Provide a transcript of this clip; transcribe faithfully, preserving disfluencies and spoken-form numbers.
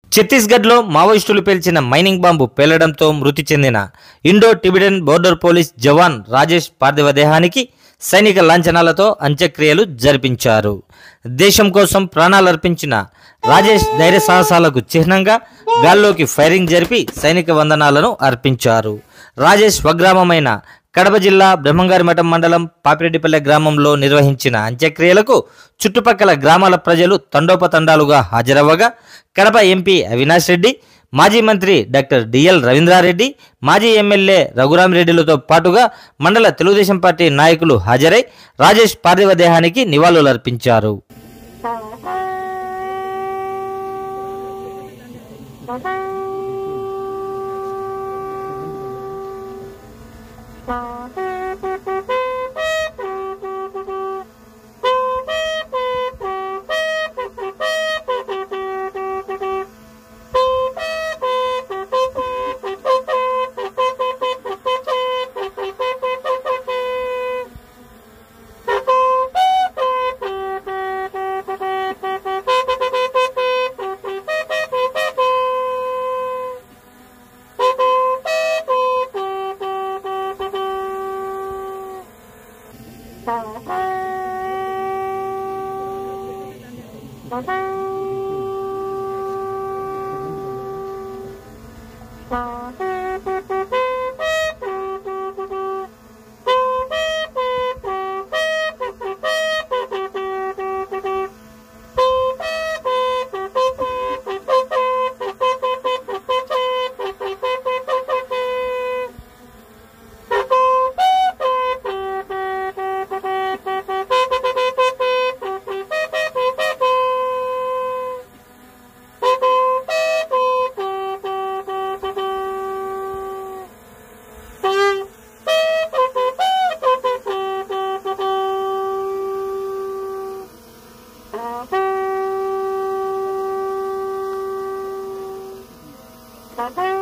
ఛత్తీస్గఢ్లో మావోయిస్టులు పేల్చిన mining bomb పేలడంతో మృతి చెందిన Indo Tibetan border police jawan Rajesh పార్థివ దేహానికి సైనిక లాంఛనాలతో అంత్యక్రియలు జరిపించారు. దేశం కోసం ప్రాణాలర్పించిన రాజేష్ ధైర్య సాహసాలకు చిహ్నంగా గాల్లోకి ఫైరింగ్ జరిపి సైనిక వందనాలను అర్పించారు. రాజేష్ స్వగ్రామమైన కడప జిల్లా బ్రహ్మంగారిమఠం మండలం పాపిరెడ్డిపల్లె గ్రామంలో నిర్వహించిన అంత్యక్రియలకు చుట్టుపక్కల గ్రామాల ప్రజలు తండోపతండాలుగా హాజరవ్వగా కడప ఎంపీ అవినాష్ రెడ్డి, మాజీ మంత్రి డాక్టర్ డిఎల్ రవీంద్రారెడ్డి, మాజీ ఎమ్మెల్యే రఘురామిరెడ్డిలతో పాటుగా మండల తెలుగుదేశం పార్టీ నాయకులు హాజరై రాజేష్ పార్థివ దేహానికి నివాళులర్పించారు. Bye-bye.